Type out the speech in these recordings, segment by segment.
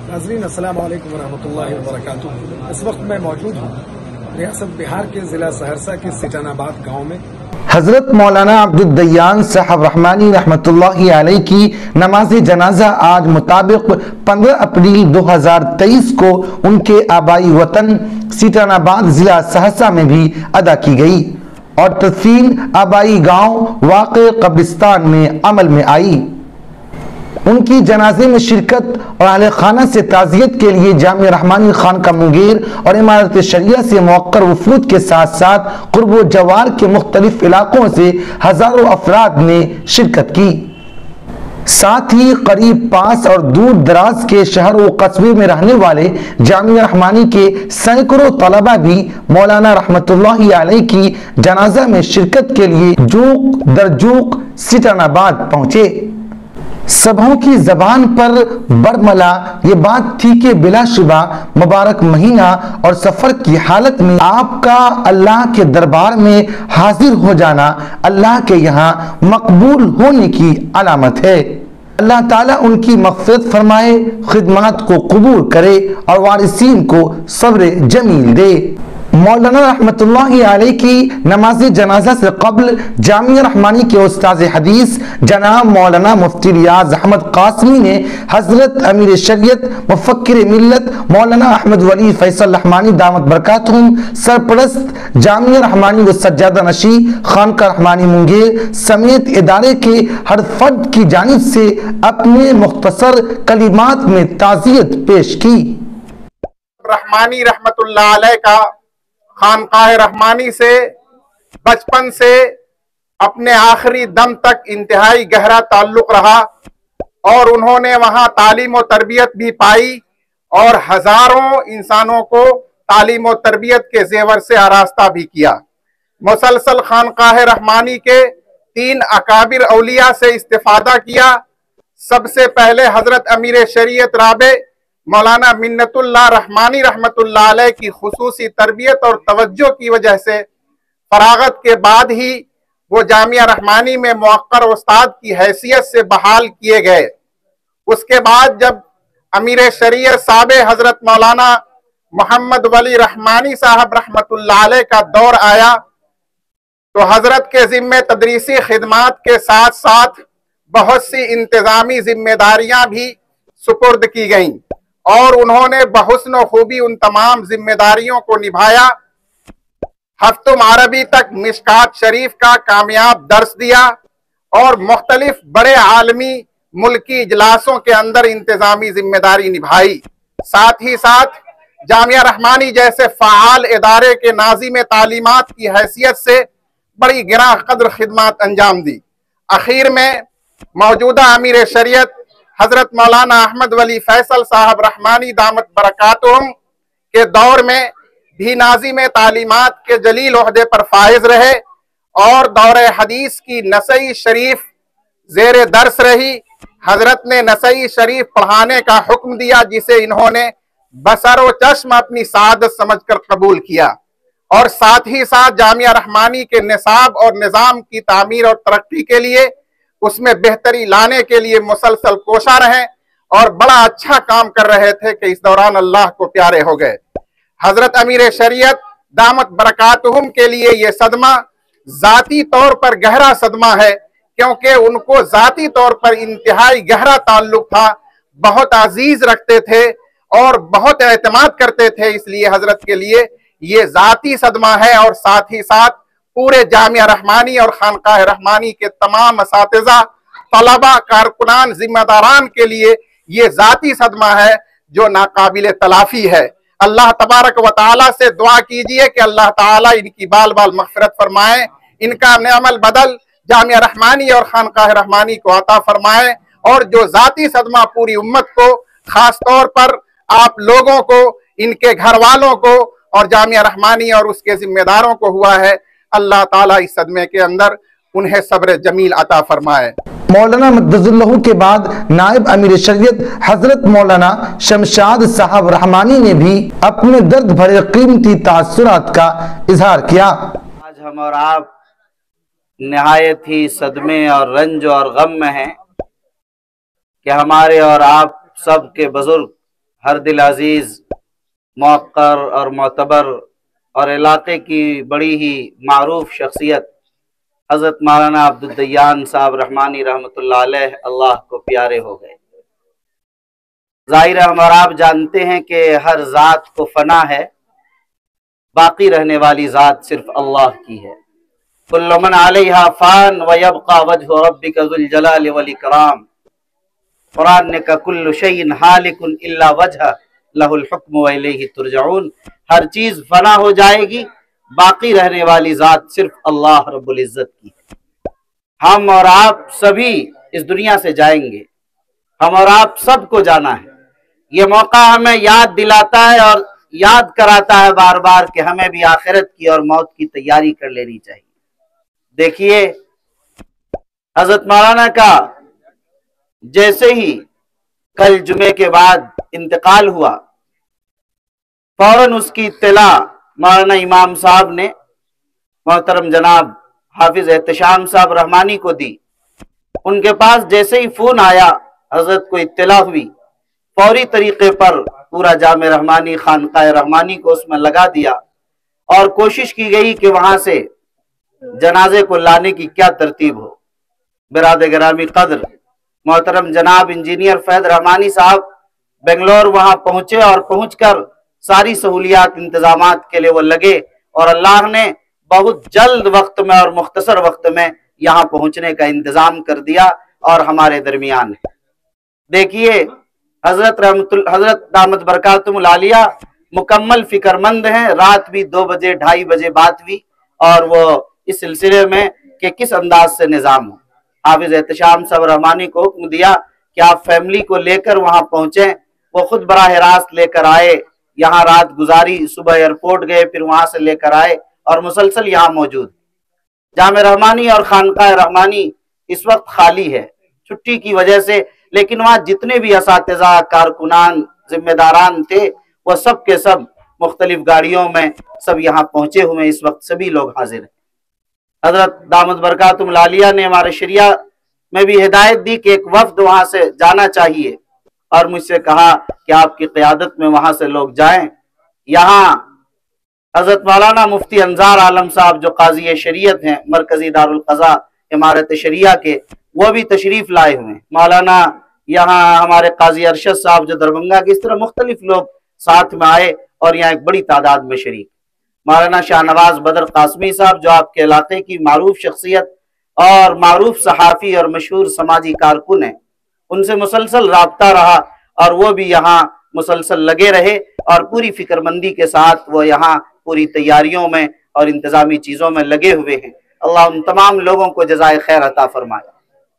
नाज़रीन अस्सलाम वालेकुम वरहमतुल्लाहि वबरकातुहू। इस वक्त मैं मौजूद हूँ रियासत बिहार के ज़िला सहरसा के सिटानाबाद गांव में। हजरत मौलाना अब्दुद्दय्यान साहब रहमानी रहमतुल्लाहि अलैह की नमाज जनाजा आज मुताबिक 15 अप्रैल 2023 को उनके आबाई वतन सिटानाबाद जिला सहरसा में भी अदा की गई और तदफीन आबाई गांव वाक़े कब्रिस्तान में अमल में आई। उनकी जनाजे में शिरकत और अहले खाना से ताज़ियत के लिए जामिया रहमानी खानका मुंगेर और इमारत शरिया से मुवक्कर वफूद के साथ साथ कुर्ब व जवार के मुख्तलिफ इलाकों से हजारों अफराद ने शिरकत की। साथ ही करीब पास और दूर दराज के शहर व कस्बे में रहने वाले जामिया रहमानी के सैकड़ों तलबा भी मौलाना रहमतुल्लाहि अलैह की जनाजा में शिरकत के लिए जूक दर जूक सिटानाबाद पहुंचे। सबों की जबान पर बरमला ये बात थी कि बिलाशुबा मुबारक महीना और सफर की हालत में आपका अल्लाह के दरबार में हाजिर हो जाना अल्लाह के यहाँ मकबूल होने की अलामत है। अल्लाह ताला उनकी मग़फ़िरत फरमाए, खिदमत को कबूल करे और वारिसीन को सब्र जमील दे। मौलाना रहमतुल्लाहि अलैह की नमाज जनाजा से कबल जामिया रहमानी के उस्ताद हदीस जनाब मौलाना मुफ्ती रियाज अहमद कासमी ने हजरत अमीर शरीयत मुफक्किर मिल्लत मौलाना अहमद वली फैसल रहमानी दामत बरकातहुम सरपरस्त जामिया रहमानी व सज्जादा नशी खानका रहमानी मुंगेर समेत इदारे के हर फर्द की जानिब से अपने मुख्तसर कलिमात में ताज़ियत पेश की। रहमानी रहमतुल्लाह अलैह का खानकाह रहमानी से बचपन से अपने आखिरी दम तक इंतहाई गहरा ताल्लुक रहा और उन्होंने वहां तालीम और तरबियत भी पाई और हजारों इंसानों को तालीम और तरबियत के जेवर से आरास्ता भी किया। मुसलसल खानकाह रहमानी के 3 अकाबिर औलिया से इस्तिफादा किया। सबसे पहले हजरत अमीर शरीयत राबे मौलाना मिन्नतुल्लाह रहमानी रहमतुल्लाह अलैह की खुसूसी तरबियत और तवज्जो की वजह से फरागत के बाद ही वो जामिया रहमानी में मुअक्कर उस्ताद की हैसियत से बहाल किए गए। उसके बाद जब अमीर शरीयत साबे हजरत मौलाना मोहम्मद वली रहमानी साहब रहमतुल्लाह अलैह का दौर आया तो हजरत के जिम्मे तदरीसी खिदमात के साथ साथ बहुत सी इंतजामी जिम्मेदारियां भी सुपुर्द की गईं और उन्होंने बहुस्न खूबी उन तमाम जिम्मेदारियों को निभाया। हफ्तुम अरबी तक मिशकात शरीफ का कामयाब दर्स दिया और मुख्तलिफ बड़े आलमी मुल्की इजलासों के अंदर इंतजामी जिम्मेदारी निभाई। साथ ही साथ जामिया रहमानी जैसे फ़ाआल इदारे के नाज़िम तालीमात की हैसियत से बड़ी गिरां कद्र खिदमत अंजाम दी। आखिर में मौजूदा अमीर शरीयत हजरत मौलाना अहमद वली फैसल साहब रहमानी दामत बरकातुहुम के दौर में भी नाज़िम तालीमात के जलील ओहदे पर फाइज रहे और दौरे हदीस की नसई शरीफ जेर दर्स रही। हजरत ने नसई शरीफ पढ़ाने का हुक्म दिया जिसे इन्होंने बसरो चश्म अपनी सादत समझकर कबूल किया और साथ ही साथ जामिया रहमानी के निसाब और निज़ाम की तामीर और तरक्की के लिए उसमें बेहतरी लाने के लिए मुसलसल कोशा रहे और बड़ा अच्छा काम कर रहे थे कि इस दौरान अल्लाह को प्यारे हो गए। हजरत अमीर शरीयत दामत बरकातुहुम के लिए ये सदमा जाती तौर पर गहरा सदमा है क्योंकि उनको जाती तौर पर इंतहाई गहरा ताल्लुक था, बहुत अजीज रखते थे और बहुत एतमाद करते थे, इसलिए हजरत के लिए ये जाती सदमा है और साथ ही साथ पूरे जामिया रहमानी और खानकाह रहमानी के तमाम असातिज़ा तलबा कारकुनान जिम्मेदारान के लिए ये जाती सदमा है जो नाकाबिल तलाफी है। अल्लाह तबारक व तआला से दुआ कीजिए कि अल्लाह ताला इनकी बाल बाल मग़फ़िरत फरमाए, इनका नेअमल बदल जामिया रहमानी और खानकाह रहमानी को अता फरमाए और जो जाती सदमा पूरी उम्मत को खास तौर पर आप लोगों को, इनके घर वालों को और जामिया रहमानी और उसके जिम्मेदारों को हुआ है, अल्लाह ताला इस सदमे के अंदर उन्हें सब्र जमील अता फरमाए। मौलाना मद्दजुल्लाहु के बाद नायब अमीर शरीयत हजरत मौलाना शमशाद साहब रहमानी ने भी अपने दर्द भरे कीमती तासुरात का इजहार किया। आज हम और आप निहायत ही सदमे और रंज और गम में हैं कि हमारे और आप सब के बुजुर्ग हर दिल अजीज, मौक़र और मोतबर और इलाके की बड़ी ही मारूफ शख्सियत हज़रत मौलाना अब्दुद्दय्यान साहब रहमानी रहमतुल्लाह अलैह अल्लाह को प्यारे हो गए। ज़ाहिर हम और आप जानते हैं कि हर ज़ात को फना है, बाकी रहने वाली ज़ात सिर्फ अल्लाह की है। कुल्लु मन अलैहा फ़ान व यबक़ा वजहु रब्बिका ज़ुल जलाल वल इकराम। कुरान ने कहा कुल्लु शैइन हालिकुन इल्ला वजह लहुल हुक्म व इलैहि तुरजऊन। हर चीज फना हो जाएगी, बाकी रहने वाली जात सिर्फ अल्लाह रब्बुल इज्जत की है। हम और आप सभी इस दुनिया से जाएंगे, हम और आप सबको जाना है। ये मौका हमें याद दिलाता है और याद कराता है बार बार कि हमें भी आखिरत की और मौत की तैयारी कर लेनी चाहिए। देखिए, हजरत मौलाना का जैसे ही कल जुमे के बाद इंतकाल हुआ, फौरन उसकी इत्तला मौलाना इमाम साहब ने मोहतरम जनाब हाफिज एहतशाम साहब रहमानी को दी। उनके पास जैसे ही फोन आया, हजरत को इत्तला हुई, फौरी तरीके पर पूरा जामे रहमानी खानकाए रहमानी को उसमें लगा दिया और कोशिश की गई कि वहां से जनाजे को लाने की क्या तरतीब हो। बिरादर गिरामी कद्र मोहतरम जनाब इंजीनियर फैद रहमानी साहब बेंगलोर वहां पहुंचे और पहुंचकर सारी सहूलियात इंतजामात के लिए वो लगे और अल्लाह ने बहुत जल्द वक्त में और मुख्तसर वक्त में यहाँ पहुंचने का इंतजाम कर दिया और हमारे दरमियान है। देखिए, हजरत दामत बरकातुहुल आलिया मुकम्मल फिक्रमंद हैं। रात भी 2 बजे 2:30 बजे बात हुई और वो इस सिलसिले में कि किस अंदाज से निज़ाम हो। हाफिज एहतशाम साहब रहमानी को हुक्म दिया कि आप फैमिली को लेकर वहां पहुंचे। वो खुद बराह रास्त लेकर आए, यहाँ रात गुजारी, सुबह एयरपोर्ट गए, फिर वहां से लेकर आए और मुसलसल यहाँ मौजूद। जामे रहमानी और खानकाह रहमानी इस वक्त खाली है छुट्टी की वजह से, लेकिन वहां जितने भी असातिज़ा, कारकुनान, जिम्मेदारान थे, वह सब के सब मुख्तलिफ गाड़ियों में सब यहाँ पहुंचे हुए। इस वक्त सभी लोग हाजिर हैं। हजरत दामत बरकातुहुल आलिया ने हमारे शरिया में भी हिदायत दी कि एक वफ्द वहां से जाना चाहिए और मुझसे कहा कि आपकी क़यादत में वहां से लोग जाएं। यहाँ हजरत मौलाना मुफ्ती अंजार आलम साहब जो काजी शरीयत हैं मरकजी दारुल क़ज़ा इमारत शरिया के, वो भी तशरीफ लाए हुए हैं। मौलाना यहाँ हमारे काजी अरशद साहब जो दरभंगा के, इस तरह मुख्तलिफ लोग साथ में आए और यहाँ एक बड़ी तादाद में शरीक। मौलाना शाहनवाज बदर कासमी साहब जो आपके इलाके की मारूफ शख्सियत और मारूफ सहाफ़ी और मशहूर समाजी कारकुन है, उनसे मुसलसल राब्ता रहा और वो भी यहाँ मुसलसल लगे रहे और पूरी फिक्रमंदी के साथ वो यहाँ पूरी तैयारियों में और इंतजामी चीज़ों में लगे हुए हैं। अल्लाह उन तमाम लोगों को जज़ाए खैर अता फरमाए।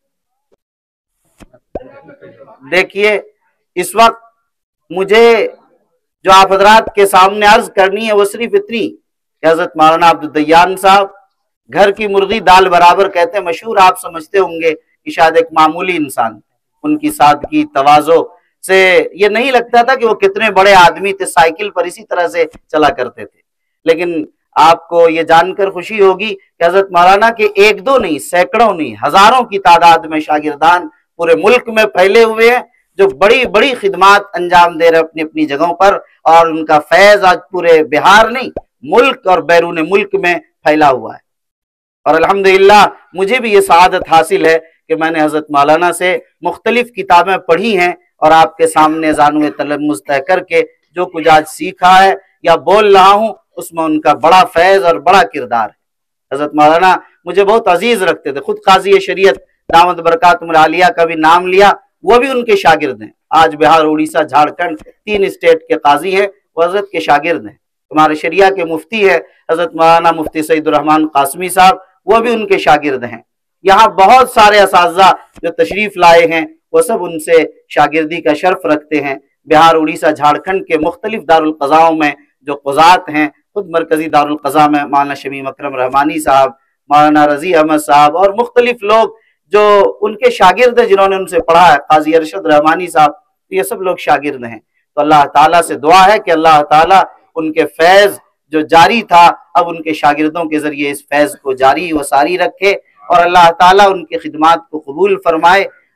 देखिए, इस वक्त मुझे जो आप हजरात के सामने अर्ज करनी है वो सिर्फ इतनी कि हजरत मौलाना अब्दुद्दय्यान साहब घर की मुर्गी दाल बराबर कहते हैं, मशहूर आप समझते होंगे कि शायद एक मामूली इंसान। उनकी सादगी तवाज़ो से ये नहीं लगता था कि वो कितने बड़े आदमी थे, साइकिल पर इसी तरह से चला करते थे। लेकिन आपको ये जानकर खुशी होगी कि हजरत मौलाना के 1-2 नहीं, सैकड़ों नहीं, हजारों की तादाद में शागिर्दान पूरे मुल्क में फैले हुए हैं जो बड़ी बड़ी खिदमात अंजाम दे रहे अपनी अपनी जगहों पर, और उनका फैज आज पूरे बिहार नहीं मुल्क और बैरून मुल्क में फैला हुआ है। और अल्हम्दुलिल्लाह मुझे भी ये सआदत हासिल है कि मैंने हजरत मौलाना से मुख्तलिफ किताबें पढ़ी हैं और आपके सामने ज़ानुए तलम्मुज़ तय करके जो कुछ आज सीखा है या बोल रहा हूँ उसमें उनका बड़ा फैज और बड़ा किरदार है। हजरत मौलाना मुझे बहुत अजीज रखते थे। खुद काजी शरीयत दामत बरकातुहुल आलिया का भी नाम लिया, वो भी उनके शागिर्द हैं। आज बिहार, उड़ीसा, झारखंड 3 स्टेट के काजी हैं, वो हजरत के शागिर्द हैं। हमारे शरिया के मुफ्ती है हजरत मौलाना मुफ्ती सईदुर रहमान कासमी साहब, वो भी उनके शागिर्द हैं। यहाँ बहुत सारे असातिज़ा जो तशरीफ लाए हैं वो सब उनसे शागिर्दी का शर्फ रखते हैं। बिहार, उड़ीसा, झारखंड के मुख्तलिफ दारुल क़ज़ाओं में जो क़ज़ात हैं, खुद मरकजी दारुल क़ज़ा में मौलाना शमीम अकरम रहमानी साहब, मौलाना रज़ी अहमद साहब और मुख्तलिफ लोग जो उनके शागिर्द हैं जिन्होंने उनसे पढ़ा है, काजी अरशद रहमानी साहब, तो ये सब लोग शागिर्द हैं। तो अल्लाह ताला से दुआ है कि अल्लाह ताला उनके फैज़ जो जारी था अब उनके शागिर्दों के जरिए इस फैज़ को जारी व सारी रखे और अल्लाह ताला उनकी खिदमात को कबूल फरमाए।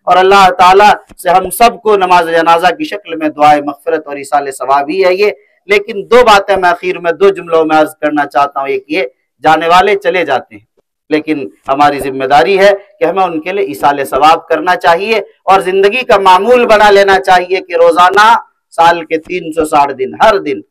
اور اللہ تعالیٰ سے ہم سب کو نماز جنازہ کی شکل میں دعائے مغفرت اور ایصال ثواب ہی ہے یہ۔ لیکن دو باتیں میں آخر میں 2 جملوں میں عرض کرنا چاہتا ہوں۔ ایک یہ، جانے والے چلے جاتے ہیں، لیکن ہماری ذمہ داری ہے کہ ہمیں ان کے لیے ایصال ثواب کرنا چاہیے اور زندگی کا معمول بنا لینا چاہیے کہ روزانہ سال کے 360 دن ہر دن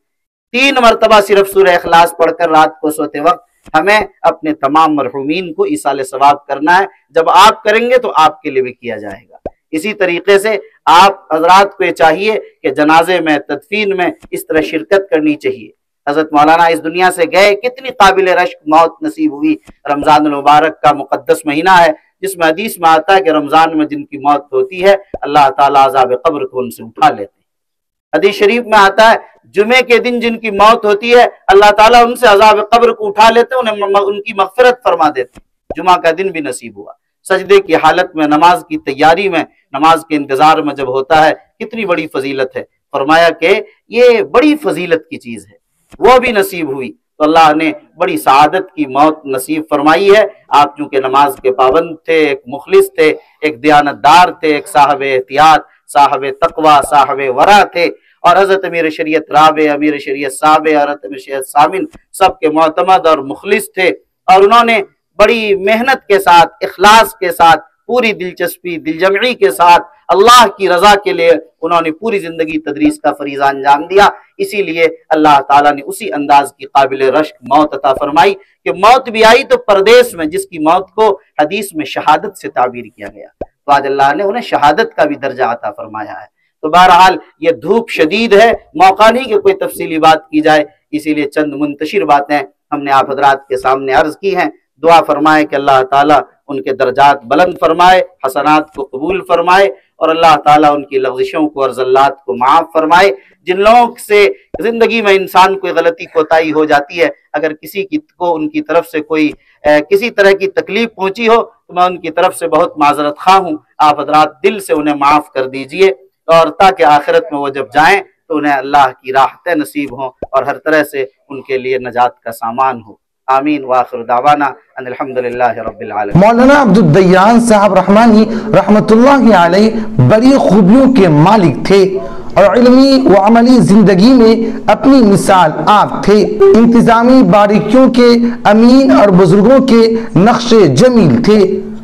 3 مرتبہ صرف سورہ اخلاص پڑھ کر رات کو سوتے وقت ہمیں اپنے تمام مرحومین کو ایصال ثواب کرنا ہے۔ جب آپ کریں گے تو آپ کے لیے بھی کیا جائے گا۔ اسی طریقے سے آپ حضرات کو یہ چاہیے کہ جنازے میں، تدفین میں اس طرح شرکت کرنی چاہیے۔ حضرت مولانا اس دنیا سے گئے، کتنی قابل رشک موت نصیب ہوئی۔ رمضان المبارک کا مقدس مہینہ ہے جس میں حدیث میں آتا ہے کہ رمضان میں جن کی موت ہوتی ہے اللہ تعالیٰ عذاب قبر کو ان سے اٹھا لیتے ہیں۔ حدیث شریف میں آتا ہے جمعے کے دن جن کی موت ہوتی ہے اللہ تعالیٰ ان سے عذاب قبر کو اٹھا لیتے ہیں، انہیں ان کی مغفرت فرما دیتے ہیں۔ جمعہ کا دن بھی نصیب ہوا۔ سجدے کی حالت میں، نماز کی تیاری میں، نماز کے انتظار میں جب ہوتا ہے کتنی بڑی فضیلت ہے۔ فرمایا کہ یہ بڑی فضیلت کی چیز ہے، وہ بھی نصیب ہوئی تو اللہ نے بڑی سعادت کی موت نصیب فرمائی ہے۔ آپ چونکہ نماز کے پابند تھے، ایک مخلص تھے، ایک دیانتدار تھے، ایک صاحب احتیاط، صاحب تقوی، صاحب ورع تھے، اور حضرت امیر شریعت رابع، امیر شریعت سابع، حضرت امیر شریعت ثامن سب کے معتمد اور مخلص تھے، اور انہوں نے بڑی محنت کے ساتھ، اخلاص کے ساتھ، پوری دلچسپی، دل جمعی کے ساتھ اللہ کی رضا کے لیے انہوں نے پوری زندگی تدریس کا فریضہ انجام دیا۔ اسی لیے اللہ تعالیٰ نے اسی انداز کی قابل رشک موت عطا فرمائی کہ موت بھی آئی تو پردیس میں، جس کی موت کو حدیث میں شہادت سے تعبیر کیا گیا، تو آج اللہ نے انہیں شہادت کا بھی درجہ عطا فرمایا ہے۔ تو بہرحال یہ دھوپ شدید ہے، موقع نہیں کہ کوئی تفصیلی بات کی جائے، اسی لیے چند منتشر باتیں ہم نے آپ حضرات کے سامنے عرض کی ہیں۔ دعا فرمائے کہ اللہ تعالیٰ ان کے درجات بلند فرمائے، حسنات کو قبول فرمائے، اور اللہ تعالیٰ ان کی لغزشوں کو اور زلات کو معاف فرمائے۔ جن لوگوں سے زندگی میں انسان کوئی غلطی کوتاہی ہو جاتی ہے، اگر کسی کو ان کی طرف سے کوئی کسی طرح کی تکلیف پہنچی ہو تو میں ان کی طرف سے بہت معذرت خواہ ہوں۔ آپ حضرات دل سے انہیں معاف کر دیجئے، اور تاکہ آخرت میں وہ جب جائیں تو انہیں اللہ کی راحتیں نصیب ہوں اور ہر طرح سے ان کے لیے نجات کا سامان ہو۔ آمین وآخر دعوانا ان الحمدللہ رب العالمین۔ مولانا عبد الدیان صاحب رحمانی رحمت اللہ علیہ بڑی خوبیوں کے مالک تھے اور علمی و عملی زندگی میں اپنی مثال آپ تھے۔ انتظامی باریکیوں کے امین اور بزرگوں کے نقش جمیل تھے۔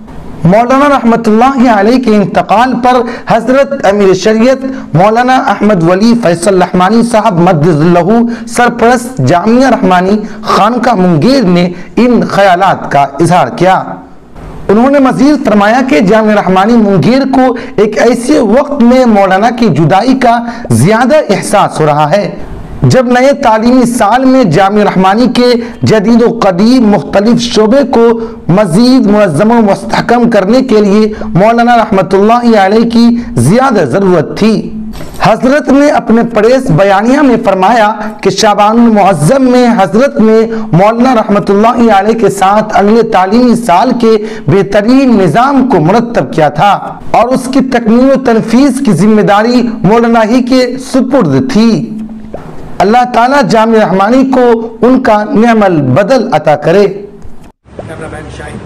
مولانا رحمت اللہ علیہ کے انتقال پر حضرت امیر شریعت مولانا احمد ولی فیصل رحمانی صاحب مدد اللہ سرپرست جامعہ رحمانی خانقاہ منگیر نے ان خیالات کا اظہار کیا۔ انہوں نے مزید فرمایا کہ جامعہ رحمانی منگیر کو ایک ایسے وقت میں مولانا کی جدائی کا زیادہ احساس ہو رہا ہے جب نئے تعلیمی سال میں جامعہ رحمانی کے جدید و قدیم مختلف شعبے کو مزید منظم و مستحکم کرنے کے لیے مولانا رحمت اللہ علیہ کی زیادہ ضرورت تھی۔ حضرت نے اپنے پریس بیانیہ میں فرمایا کہ شعبان المعظم میں حضرت نے مولانا رحمت اللہ علیہ کے ساتھ اگلے تعلیمی سال کے بہترین نظام کو مرتب کیا تھا اور اس کی تکمیل و تنفیذ کی ذمہ داری مولانا ہی کے سپرد تھی۔ اللہ تعالیٰ جامعہ رحمانی کو ان کا نعم البدل عطا کرے۔ کیمرہ مین شاہد